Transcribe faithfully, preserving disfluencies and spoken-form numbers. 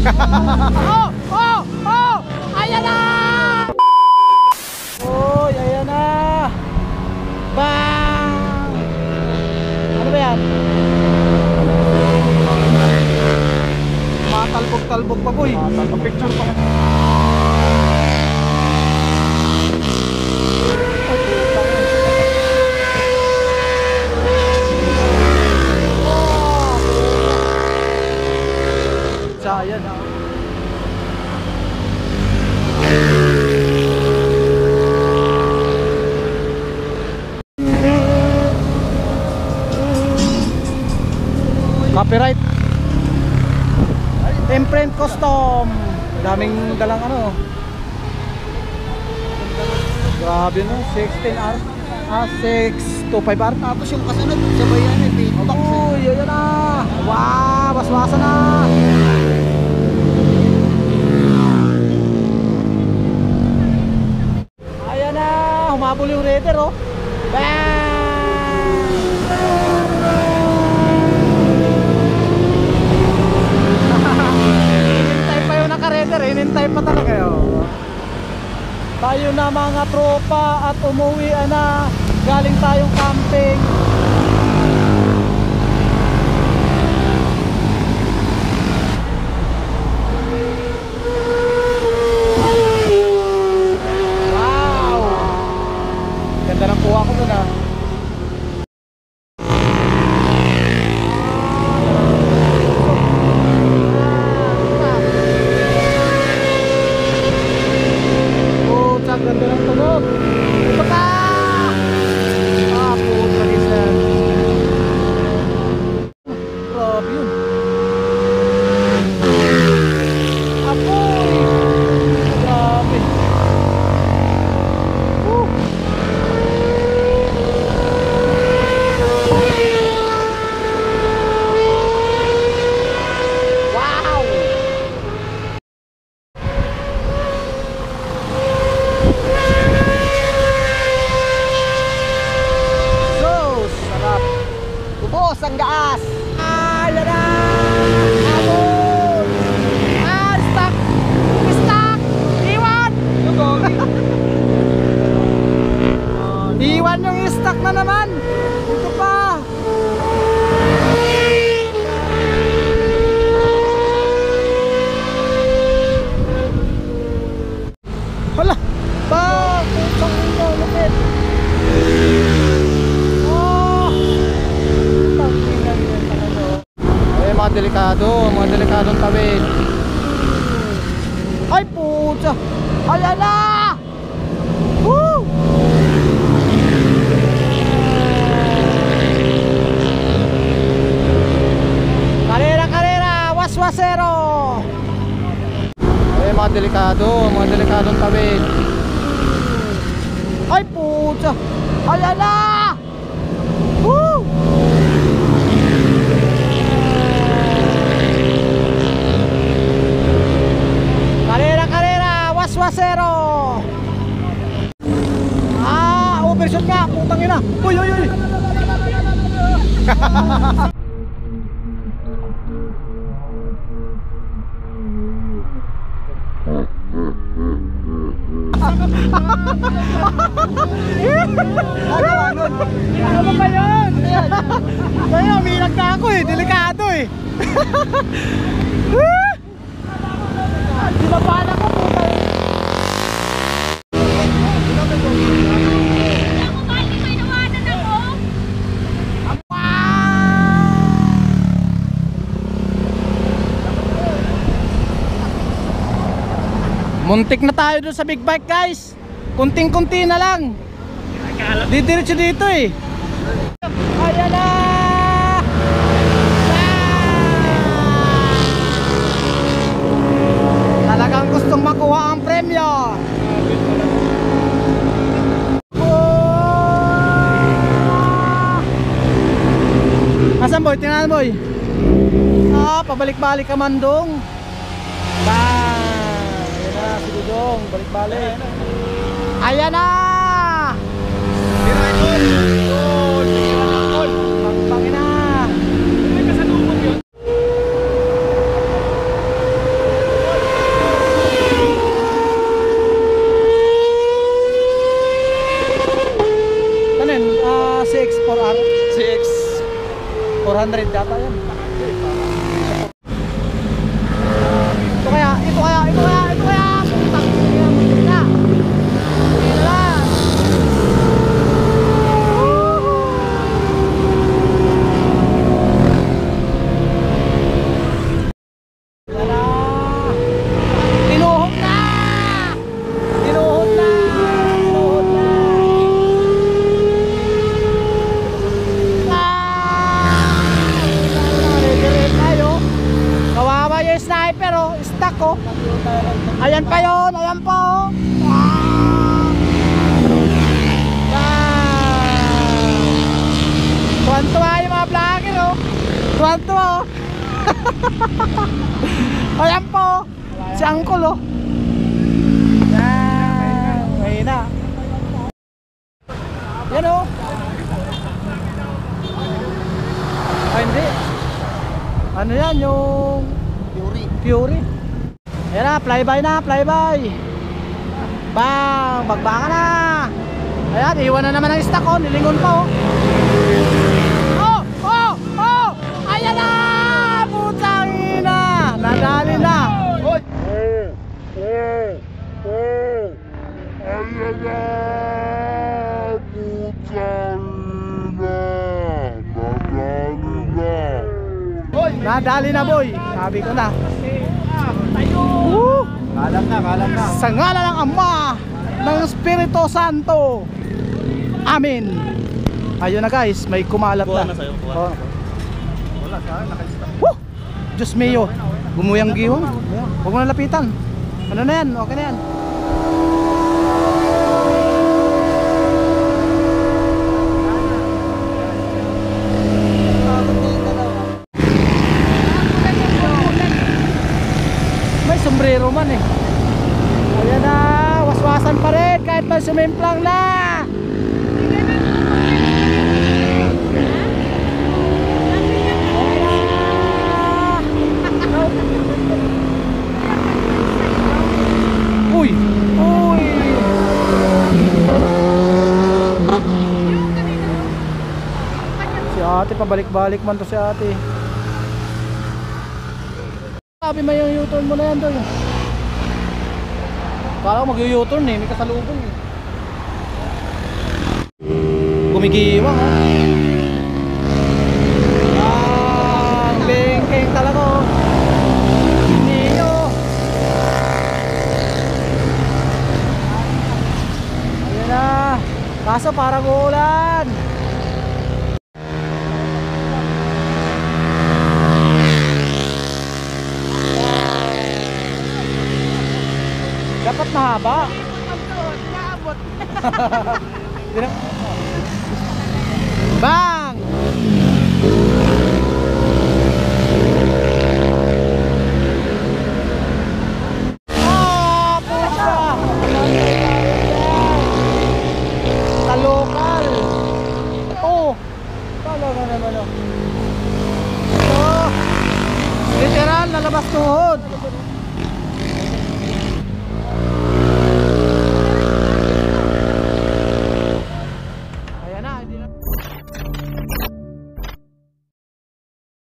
Oh! Oh! Oh! Ayan na! Oh, ayan na! Bang! Ano ba yan? Matalbog-talbog pa, boy. Matalbog-picture pa. Ayan na. Copyright. Imprint custom. Daming dalang ano. Grabe no, sixteen R. Ah, six twenty-five R. Tapos yung kasunod, sabay yan eh, big box. Uy, ayan na. Wow, baswasa na. Ayan na, humabol yung raider oh. Bang! Inintay pa yung naka-raider, inintay pa talaga yun. Tayo na mga tropa at umuwi na. Galing tayong camping. Wow! Ganda ng kuha ko dun ah. Ganda ng tunog. Ito ka! Ah, puta lisan. Grabe yun. Apoy! Grabe. Woo! Wow! Ubos ang gaas. Ah, yan na! Abon! Ah, stuck! Stuck! Iwan! Iwan yung stuck na naman! Ito pa! Hala! Ba! Putang ito! Lupit! Mga delikado, mga delikadong tawid. Ay puta! Ayan na! Woo! Karera, karera! Waswasero! Ay mga delikado, mga delikadong tawid. Ay puta! Ayan na! Woo! Waswasero. Ah, overshot nga, putang ina. Uy, uy, uy. Ano ba yun? Kaya umilag na ako eh, delikado eh. Di ba pala ko puta eh. Muntik na tayo doon sa big bike guys. Kunting-kunti na lang. Didiretso dito eh. Ayan na! Talagang gustong makuha ang premyo. Asan boy? Tingnan boy. Ah, pabalik-balik ka man dong. Bang! Si Dudong, balik-balik. Ayan na! Tiraikon! Yun! Tiraikon! Pangpangin na! May kasalubong yun. ko. Ayan pa yun, ayan pa oh. Ah! Tuwan-tuwa yung mga vlogger oh. Tuwan-tuwa oh. Ayan po oh. Si Uncle oh. Yan, mahina. Yan oh. Ay hindi. Ano yan yung Fury. Fury. Ayan na, flyby na, flyby. Bang, bagbaka na. Ayan, iwan na naman ang stock oh, nilingon pa oh. Oh, oh, oh. Ayan na, putang ina. Nadali na. Oy. Ayan na, putang ina. Nadali na. Nadali na boy. Sabi ko na. Woo! Kalam na, kalam na. Sa ngalan ng Ama, ng Espiritu Santo. Amen. Ayun na guys, may kumalat na. Oh. Wala, saan? Nakalista. Woo! Diyos mio. Gumuyang giwang. Huwag mo na lapitan. Ano na yan? Okay na yan. May sombrero man eh. Ayan na, waswasan pa rin kahit may sumimplang na. Uy! Uy! Si ate, pabalik-balik man to si ate. Sabi mo yung U-turn mo na yan doon. Kala ko mag-U-turn eh, may kasalubong eh. Gumigiwang ha. Ah, bengkeng talaga oh. Niyo. Ayan na. Kaso parang ulan. Dapat mahaba. Bang! Ah, pusa! Kalokal. Oh, talaga naman oh. Oh, literal nalabas tuhod.